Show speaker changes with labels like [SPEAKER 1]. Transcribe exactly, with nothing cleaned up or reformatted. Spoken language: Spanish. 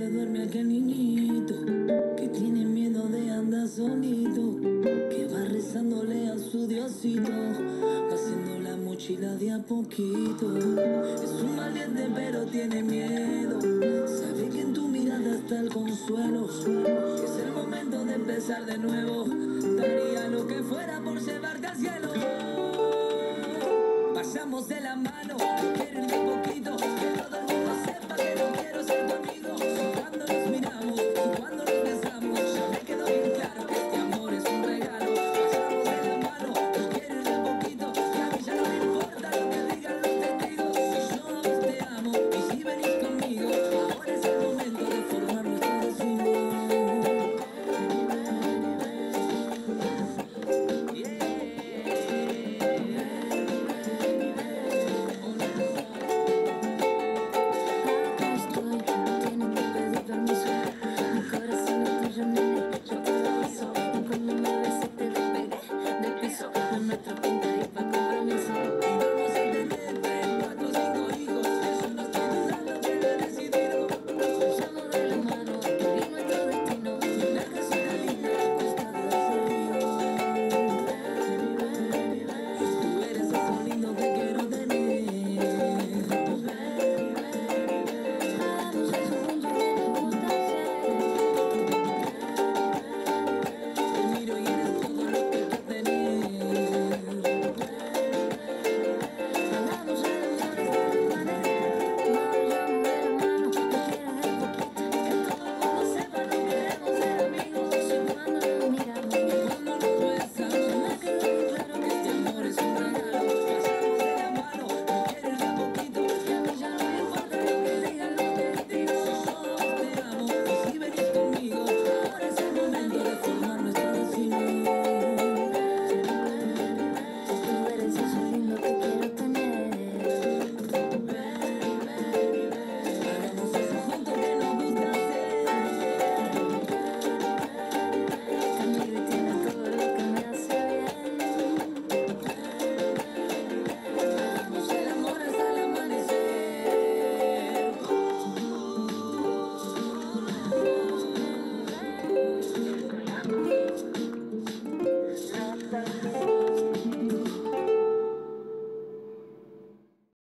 [SPEAKER 1] duerme aquel niñito que tiene miedo de andar solito, que va rezándole a su Diosito, haciendo la mochila de a poquito. Es un valiente pero tiene miedo, sabe que en tu mirada está el consuelo, que es el momento de empezar de nuevo. Daría lo que fuera por llevarte al cielo. Pasamos de la mano.